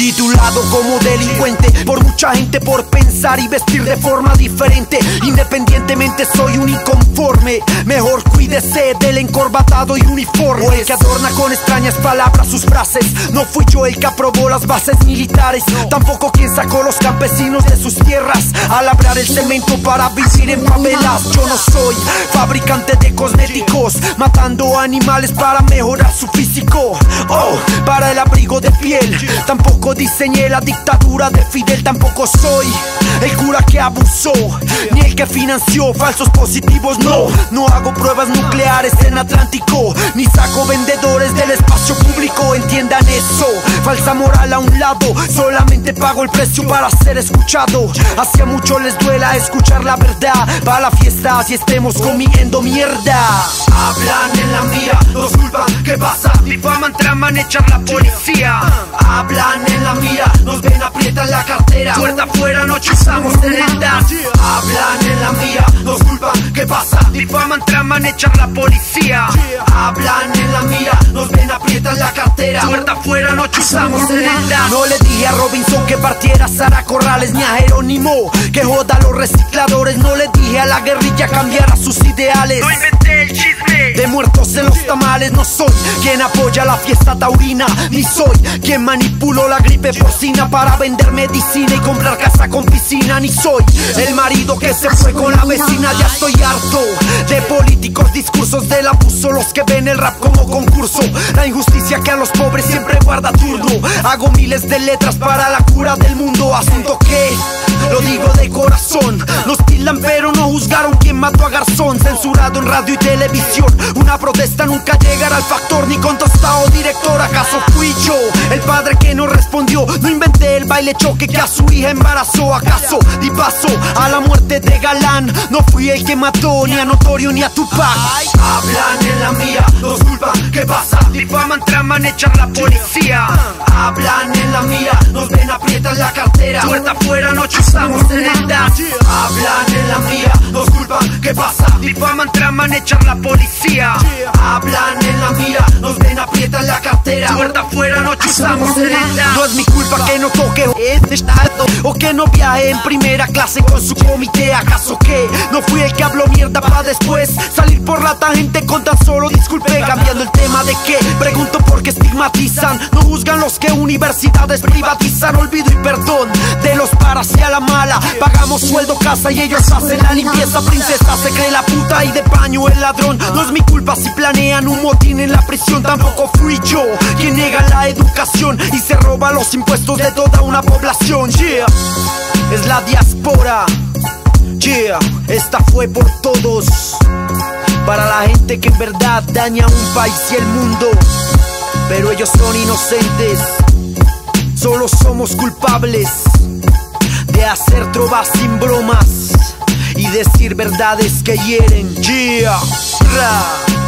Titulado como delincuente por mucha gente por pensar y vestir de forma diferente. Independientemente soy un inconforme. Mejor cuídese del encorbatado y uniforme, o el que adorna con extrañas palabras sus frases. No fui yo el que aprobó las bases militares, tampoco quien sacó los campesinos de sus tierras a labrar el cemento para vivir en favelas. Yo no soy fabricante de cosméticos, matando animales para mejorar su físico, para el abrigo de piel. Tampoco diseñé la dictadura de Fidel. Tampoco soy el cura que abusó, ni el que financió falsos positivos. No hago pruebas nucleares en Atlántico, ni saco vendedores del espacio público. Entiendan eso, falsa moral a un lado. Solamente pago el precio para ser escuchado. Hacia mucho les duela escuchar la verdad. Va a la fiesta si estemos comiendo mierda. Hablan en la mía, nos culpan, ¿qué pasa? Difaman, traman, echar la policía. Hablan en la mía, nos ven, aprietan la cartera. Puerta afuera, no chuzamos terendas. Hablan en la mía, nos culpan, ¿qué pasa? Difaman, traman, echar la policía. Hablan en la mía, nos ven, aprietan la cartera. Puerta afuera, no chuzamos terendas. No le dije a Robinson que partiera Sara Corrales, ni a Jerónimo que joda a los recicladores. No le dije a la guerrilla cambiara sus ideales. No inventé el chisme de muertos en los tamales. No soy quien apoya la fiesta taurina, ni soy quien manipuló la gripe porcina para vender medicina y comprar casa con piscina. Ni soy el marido que se fue con la vecina. Ya estoy harto de políticos, discursos del abuso, los que ven el rap como concurso. La injusticia que a los pobres siempre guarda turno. Hago miles de letras para la cura del mundo. Asunto que lo digo de corazón. Nos tildan pero no juzgaron quien mató a Garzón. Censurado en radio y televisión. Una protesta nunca llegará al factor ni con tostado director. ¿Acaso fui yo el padre que no respondió? No inventé el baile choque que a su hija embarazó. ¿Acaso di paso a la muerte de Galán? No fui el que mató ni a Notorio ni a Tupac. Hablan en la mía, nos culpan, ¿qué pasa? Difaman, traman, echar la policía. Hablan en la mía, nos ven, aprietan la cartera. Puerta afuera, no chuzamos terendas. Hablan en la mía, nos culpan, ¿qué pasa? Difaman, traman, echar la policía. Hablan en la mía, nos ven, aprietan la cartera. Puerta afuera, no chuzamos terendas. No es mi culpa que no toque este estado, o que no viaje en primera clase con su comité. ¿Acaso que no fui el que habló mierda para después salir por la tangente con tan solo disculpe? Cambiando el tema de qué, pregunto por qué estigmatizan. No juzgan los que universidades privatizan. Olvido y perdón de los paras y a la mala. Pagamos sueldo, casa y ellos hacen la limpieza. Princesa se cree la puta y de paño el ladrón. No es mi culpa si planean un motín en la prisión. Tampoco fui yo quien niega la educación y se roba los impuestos de toda una población. Yeah, es la diáspora. Yeah, esta fue por todos, para la gente que en verdad daña un país y el mundo. Pero ellos son inocentes, solo somos culpables de hacer trovas sin bromas y decir verdades que hieren. Yeah, ra.